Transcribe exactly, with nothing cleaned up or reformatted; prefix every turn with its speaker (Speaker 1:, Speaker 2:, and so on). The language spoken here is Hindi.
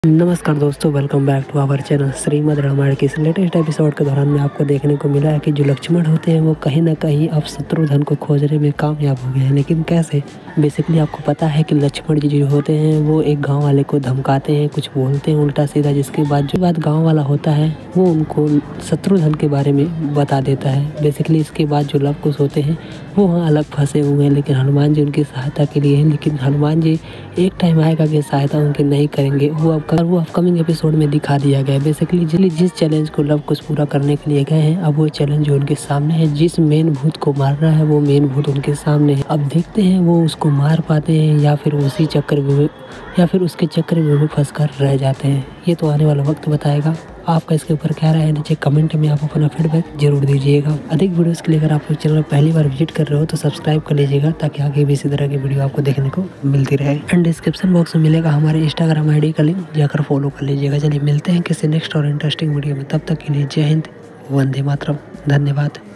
Speaker 1: नमस्कार दोस्तों, welcome back to our channel Shrimad Ramayan के इस लेटेस्ट एपिसोड के दौरान में आपको देखने को मिला है कि जो लक्ष्मण होते हैं वो कहीं ना कहीं अब शत्रुघ्न को खोजने में कामयाब हो गए हैं। लेकिन कैसे? बेसिकली आपको पता है कि लक्ष्मण जी जो होते हैं वो एक गांव वाले को धमकाते हैं, कुछ बोलते हैं उल्टा सीधा, जिसके बाद जो बात गाँव वाला होता है वो उनको शत्रुघ्न के बारे में बता देता है। बेसिकली इसके बाद जो लव कुश होते हैं वो वहाँ अलग फंसे हुए हैं, लेकिन हनुमान जी उनकी सहायता के लिए हैं। लेकिन हनुमान जी एक टाइम आएगा कि सहायता उनकी नहीं करेंगे, वो अब वो अपकमिंग एपिसोड में दिखा दिया गया है। बेसिकली जिस चैलेंज को लव कुश पूरा करने के लिए गए हैं, अब वो चैलेंज जो उनके सामने है, जिस मेन भूत को मारना है वो मेन भूत उनके सामने है। अब देखते हैं वो उसको मार पाते हैं या फिर उसी चक्कर में या फिर उसके चक्कर में वो फंस कर रह जाते हैं। ये तो आने वाला वक्त बताएगा। आपका इसके ऊपर क्या राय है, नीचे कमेंट में आप अपना फीडबैक जरूर दीजिएगा। अधिक वीडियोस के लिए अगर आप लोग चैनल पहली बार विजिट कर रहे हो तो सब्सक्राइब कर लीजिएगा, ताकि आगे भी इसी तरह की वीडियो आपको देखने को मिलती रहे। एंड डिस्क्रिप्शन बॉक्स में मिलेगा हमारे इंस्टाग्राम आईडी का लिंक, जाकर फॉलो कर लीजिएगा। चलिए मिलते हैं किसी नेक्स्ट और इंटरेस्टिंग वीडियो में, तब तक के लिए जय हिंद, वंदे मातरम, धन्यवाद।